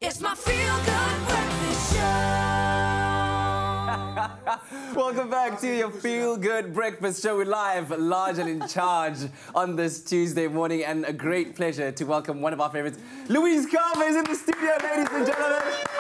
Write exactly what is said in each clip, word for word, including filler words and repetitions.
It's my feel-good breakfast show. Welcome back to your feel-good breakfast show. We're live, large and in charge on this Tuesday morning, and a great pleasure to welcome one of our favorites. Louise Carver is in the studio, ladies and gentlemen.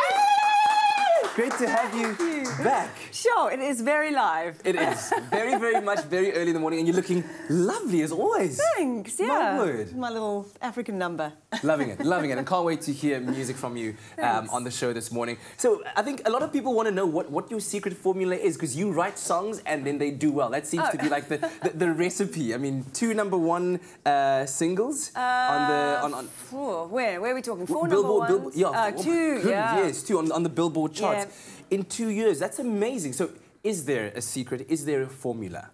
Great to have you, you back. Sure, it is very live. It is. Very, very much, very early in the morning, and you're looking lovely as always. Thanks, yeah. My word. My little African number. Loving it, loving it, and can't wait to hear music from you um, on the show this morning. So I think a lot of people want to know what, what your secret formula is, because you write songs and then they do well. That seems oh. to be like the, the, the recipe. I mean, two number one uh, singles uh, on the... On, on, four. Where? Where are we talking? Four Billboard, number ones? Billboard, yeah. Uh, oh two, yeah. Yes, two on, on the Billboard charts. Yeah. In two years, that's amazing. So is there a secret? Is there a formula?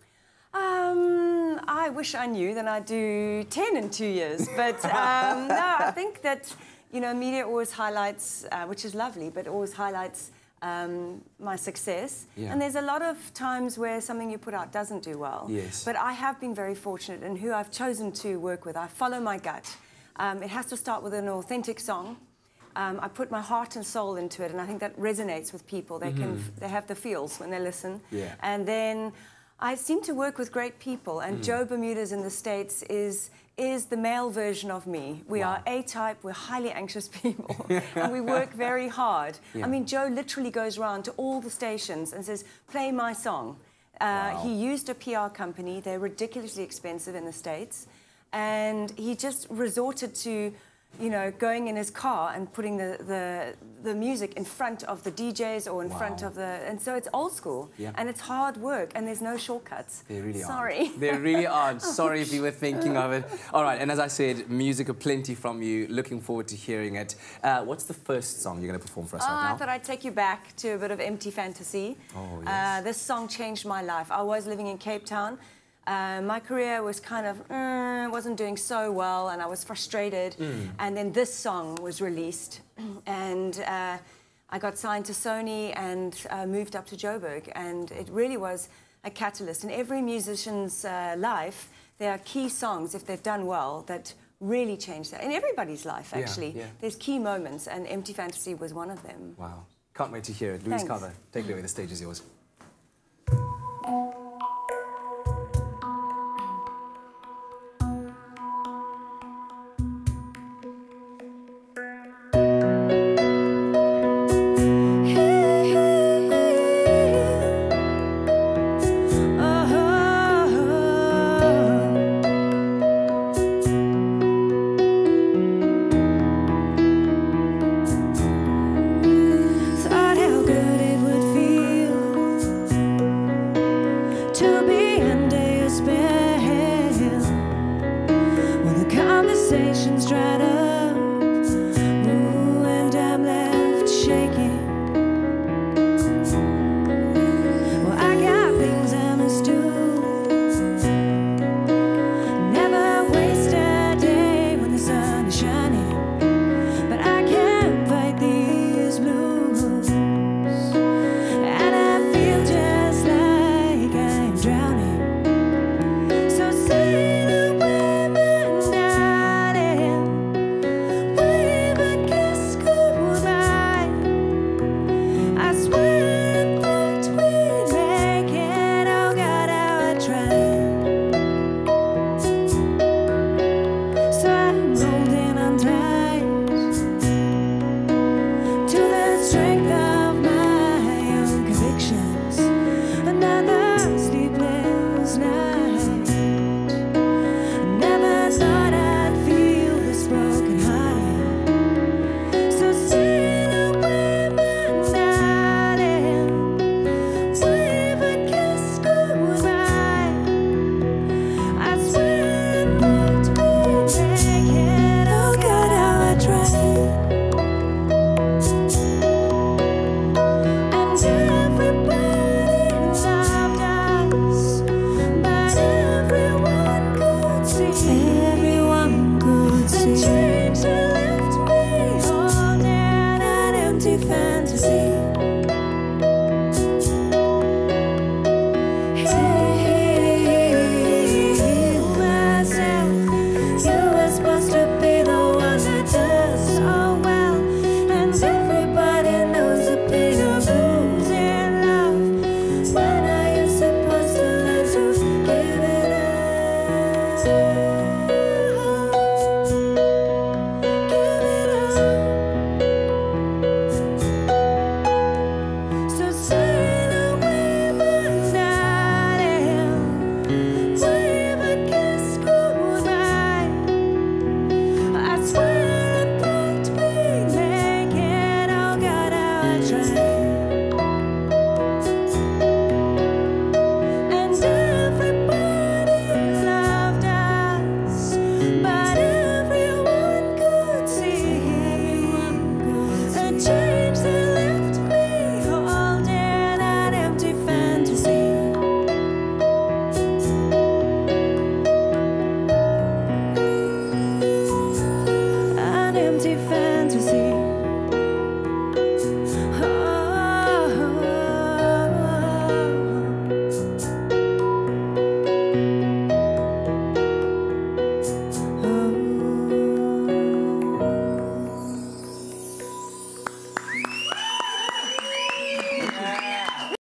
Um, I wish I knew, then I'd do ten in two years. But um, no, I think that, you know, media always highlights, uh, which is lovely, but always highlights um, my success. Yeah. And there's a lot of times where something you put out doesn't do well. Yes. But I have been very fortunate in who I've chosen to work with. I follow my gut. Um, it has to start with an authentic song. Um, I put my heart and soul into it, and I think that resonates with people. They mm-hmm. can, they have the feels when they listen. Yeah. And then I seem to work with great people, and mm. Joe Bermuda's in the States is is the male version of me. We wow. are A-type, we're highly anxious people, and we work very hard. Yeah. I mean, Joe literally goes around to all the stations and says, play my song. Uh, wow. He used a P R company. They're ridiculously expensive in the States, and he just resorted to, you know, going in his car and putting the, the, the music in front of the D Js or in wow. front of the... And so it's old school, yeah. and it's hard work, and there's no shortcuts. There really Sorry. aren't. There really aren't. Sorry if you were thinking of it. All right, and as I said, music aplenty from you. Looking forward to hearing it. Uh, what's the first song you're going to perform for us oh, right now? I thought I'd take you back to a bit of empty fantasy. Oh, yes. Uh, this song changed my life. I was living in Cape Town. Uh, my career was kind of, uh, wasn't doing so well, and I was frustrated. Mm. And then this song was released, and uh, I got signed to Sony and uh, moved up to Joburg, and it really was a catalyst. In every musician's uh, life, there are key songs, if they've done well, that really change that. In everybody's life, actually. Yeah, yeah. There's key moments, and Empty Fantasy was one of them. Wow. Can't wait to hear it. Louise Carver, take it away. The stage is yours.